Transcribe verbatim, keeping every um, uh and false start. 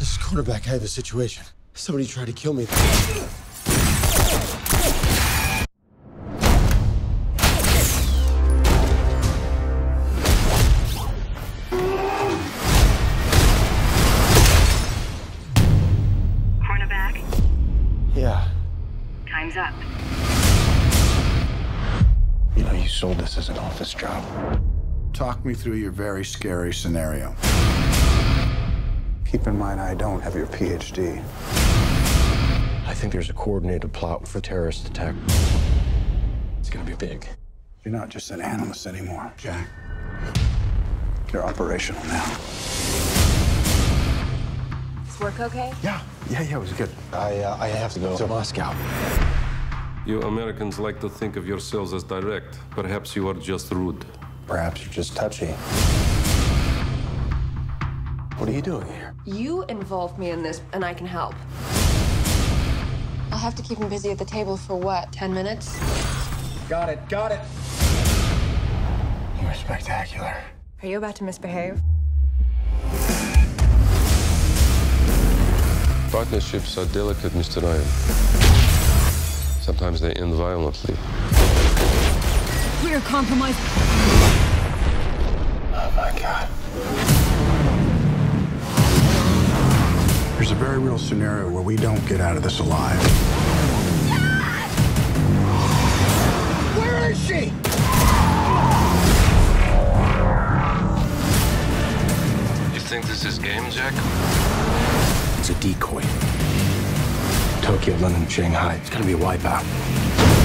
This is quarterback. I have a situation. Somebody tried to kill me. Cornerback? Yeah. Time's up. You know, you sold this as an office job. Talk me through your very scary scenario. Keep in mind, I don't have your P H D. I think there's a coordinated plot for terrorist attack. It's gonna be big. You're not just an analyst anymore, Jack. You're operational now. This work okay? Yeah, yeah, yeah, it was good. I, uh, I have to go to Moscow. You Americans like to think of yourselves as direct. Perhaps you are just rude. Perhaps you're just touchy. What are you doing here? You involved me in this, and I can help. I'll have to keep him busy at the table for what, ten minutes? Got it, got it. You're spectacular. Are you about to misbehave? Partnerships are delicate, Mister Ryan. Sometimes they end violently. We are compromised. Oh, my God. There's a very real scenario where we don't get out of this alive. Where is she? You think this is game, Jack? It's a decoy. Tokyo, London, Shanghai. It's gonna be a wipeout.